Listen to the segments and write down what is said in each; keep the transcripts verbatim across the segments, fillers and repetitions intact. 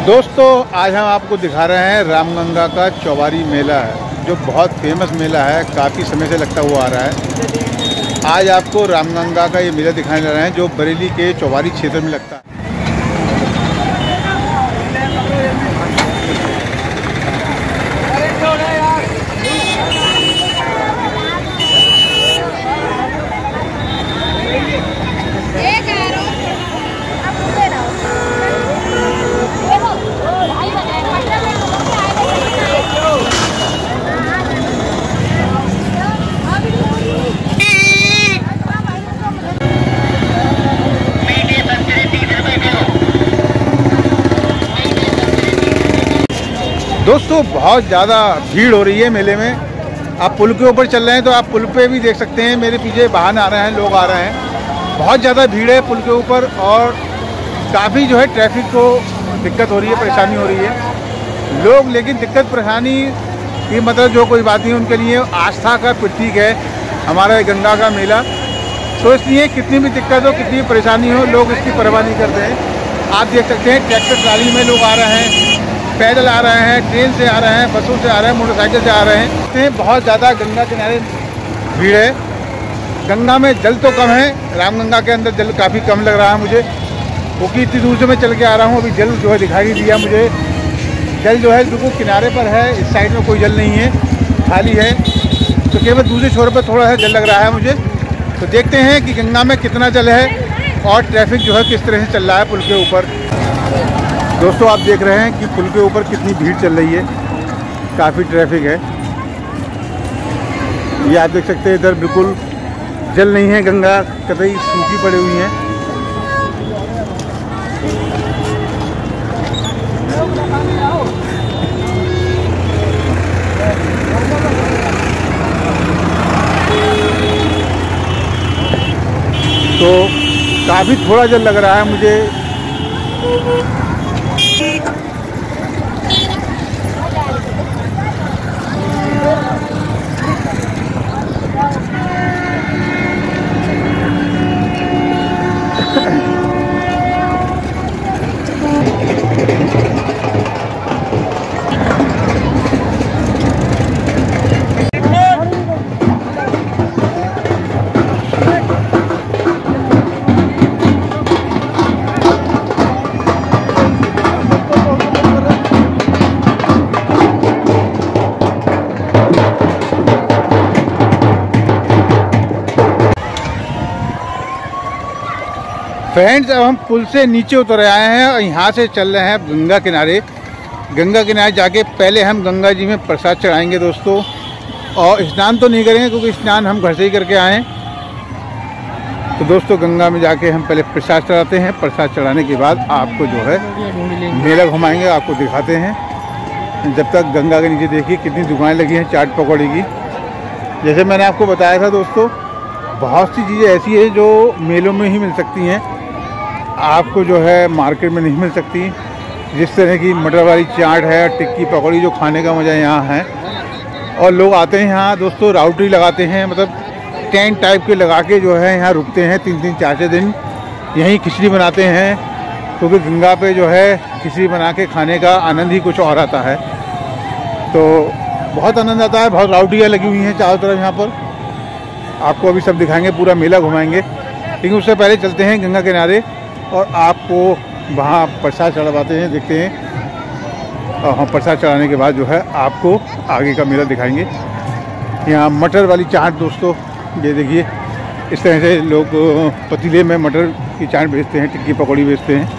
दोस्तों आज हम आपको दिखा रहे हैं रामगंगा का चौबारी मेला है, जो बहुत फेमस मेला है, काफ़ी समय से लगता हुआ आ रहा है। आज आपको रामगंगा का ये मेला दिखाने जा रहे हैं, जो बरेली के चौबारी क्षेत्र में लगता है। दोस्तों बहुत ज़्यादा भीड़ हो रही है मेले में। आप पुल के ऊपर चल रहे हैं तो आप पुल पे भी देख सकते हैं, मेरे पीछे वाहन आ रहे हैं, लोग आ रहे हैं। बहुत ज़्यादा भीड़ है पुल के ऊपर और काफ़ी जो है ट्रैफिक को दिक्कत हो रही है, परेशानी हो रही है। लोग लेकिन दिक्कत परेशानी की मतलब जो कोई बात नहीं, उनके लिए आस्था का प्रतीक है हमारा गंगा का मेला। तो इसलिए कितनी भी दिक्कत हो, कितनी भी परेशानी हो, लोग इसकी परवाह नहीं करते हैं। आप देख सकते हैं ट्रैक्टर ट्राली में लोग आ रहे हैं, पैदल आ रहे हैं, ट्रेन से आ रहे हैं, बसों से आ रहे हैं, मोटरसाइकिल से आ रहे हैं। बहुत ज़्यादा गंगा किनारे भीड़ है। गंगा में जल तो कम है, रामगंगा के अंदर जल काफ़ी कम लग रहा है मुझे, क्योंकि इतनी दूर से मैं चल के आ रहा हूँ। अभी जल जो है दिखाई नहीं दिया मुझे। जल जो है बिल्कुल किनारे पर है, इस साइड में कोई जल नहीं है, खाली है। तो केवल दूसरे छोर पर थोड़ा सा जल लग रहा है मुझे। तो देखते हैं कि गंगा में कितना जल है और ट्रैफिक जो है किस तरह से चल रहा है पुल के ऊपर। दोस्तों आप देख रहे हैं कि पुल के ऊपर कितनी भीड़ चल रही है, काफ़ी ट्रैफिक है। ये आप देख सकते हैं इधर बिल्कुल जल नहीं है, गंगा कतई सूखी पड़ी हुई है। तो काफ़ी थोड़ा जल लग रहा है मुझे। फ्रेंड्स अब हम पुल से नीचे उतर आए हैं और यहाँ से चल रहे हैं गंगा किनारे। गंगा किनारे जाके पहले हम गंगा जी में प्रसाद चढ़ाएंगे दोस्तों, और स्नान तो नहीं करेंगे क्योंकि स्नान हम घर से ही करके आए हैं। तो दोस्तों गंगा में जाके हम पहले प्रसाद चढ़ाते हैं। प्रसाद चढ़ाने के बाद आपको जो है मेला घुमाएंगे, आपको दिखाते हैं। जब तक गंगा के नीचे देखिए कितनी दुकानें लगी हैं चाट पकौड़ी की। जैसे मैंने आपको बताया था दोस्तों, बहुत सी चीज़ें ऐसी है जो मेलों में ही मिल सकती हैं, आपको जो है मार्केट में नहीं मिल सकती। जिस तरह की मटर वाली चाट है, टिक्की पकौड़ी, जो खाने का मज़ा यहाँ है। और लोग आते हैं यहाँ दोस्तों, राउटरी लगाते हैं, मतलब टेंट टाइप के लगा के जो है यहाँ रुकते हैं तीन तीन चार चार दिन। यहीं खिचड़ी बनाते हैं, क्योंकि तो गंगा पे जो है खिचड़ी बना के खाने का आनंद ही कुछ और आता है। तो बहुत आनंद आता है। बहुत राउटरियाँ लगी हुई हैं चारों तरफ यहाँ पर। आपको अभी सब दिखाएंगे, पूरा मेला घुमाएंगे, लेकिन उससे पहले चलते हैं गंगा किनारे और आपको वहाँ प्रसाद चढ़वाते हैं, देखते हैं। और हम प्रसाद चढ़ाने के बाद जो है आपको आगे का मेला दिखाएंगे। यहाँ मटर वाली चाट दोस्तों, ये देखिए इस तरह से लोग पतीले में मटर की चाट बेचते हैं, टिक्की पकौड़ी बेचते हैं।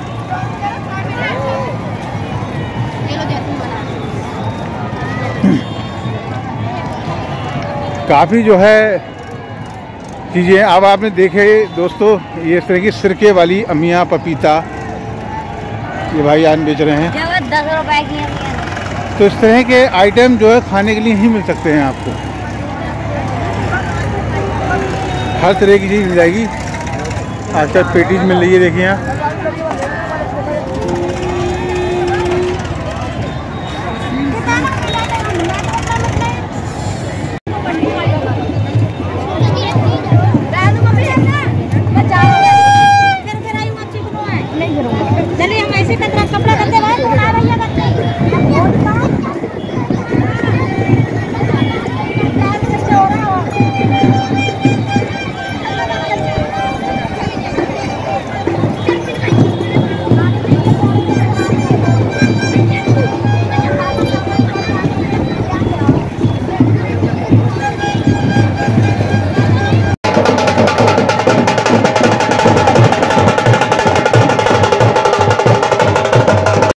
काफ़ी जो है चीज़ें अब आपने देखे दोस्तों, ये इस तरह की सिरके वाली अमिया पपीता, ये भाई आन बेच रहे हैं, दस रुपए की। तो इस तरह के आइटम जो है खाने के लिए ही मिल सकते हैं आपको। हर तरह की चीज़ मिल जाएगी। अच्छा पेटीज मिल रही है, देखिए यहाँ